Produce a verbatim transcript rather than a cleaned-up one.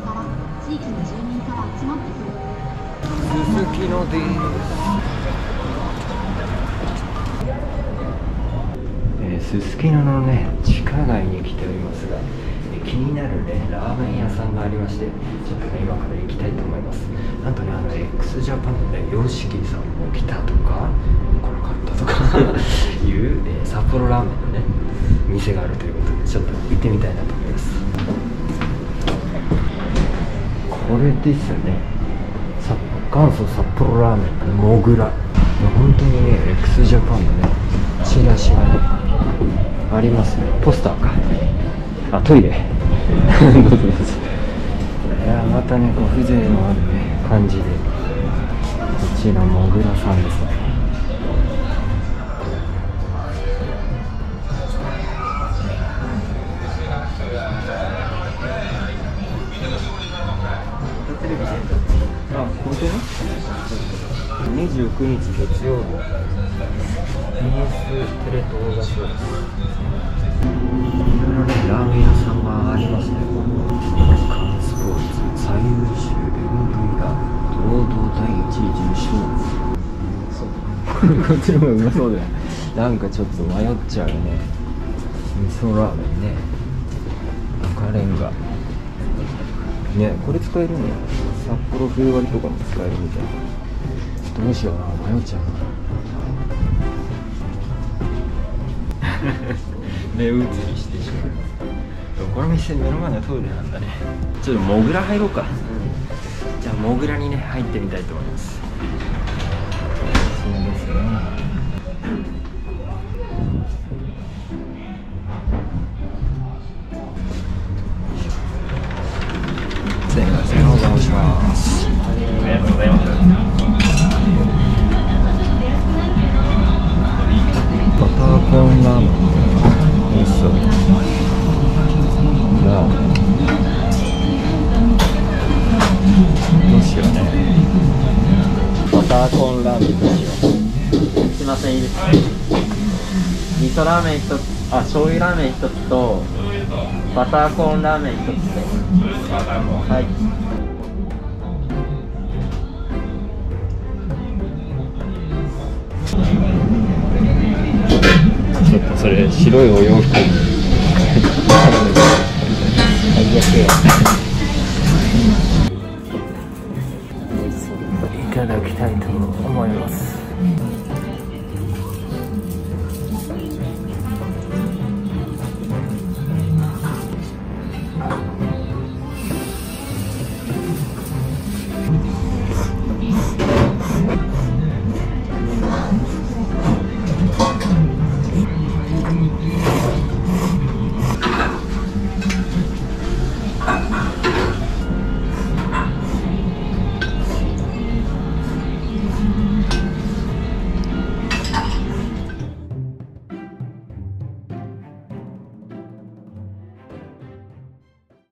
地域の住民から集まってくる。 すすきのです。えー、すすきののね地下街に来ておりますが、えー、気になるねラーメン屋さんがありまして、ちょっとね今から行きたいと思います。なんとねあの x ジャパンのねヨシキさんも来たとか来なかったとかいう、えー、札幌ラーメンのね店があるということで、ちょっと行ってみたいなと思います。これですよね、元祖札幌ラーメンもぐら。本当にね x ジャパンのねチラシがねありますね。ポスターか、あトイレどうぞどうぞ。いやまたねこう風情のあるね感じで、こちらもぐらさんですね。テレビであ、本当ににじゅうくにち月曜日 ビーエス テレ東がそうです。いろいろねラーメン屋さんがありますね。ここカンスポーツ最優秀 エムブイ ラーメン堂々だいいちい受賞。そうこっちの方がうまそうだよ。なんかちょっと迷っちゃうね。味噌ラーメンね、赤レンガね、これ使えるんや。札幌冬割とかも使えるみたいな。どうしような、迷っちゃうな目移りしてしまう。この店目の前のトイレなんだね。ちょっとモグラ入ろうか、うん、じゃあモグラにね入ってみたいと思います。そうですね、すいません、お邪魔します。ありがとうございます。バターコーンラーメン、美味しそう。ラーメンどうしようね。バターコーンラーメンどうしよう。 すいません、いいですか。味噌ラーメン一つ、あ、醤油ラーメン一つとバターコーンラーメン一つで。はい。 ちょっとそれ白いお洋服に最悪や。いただきたいと思います。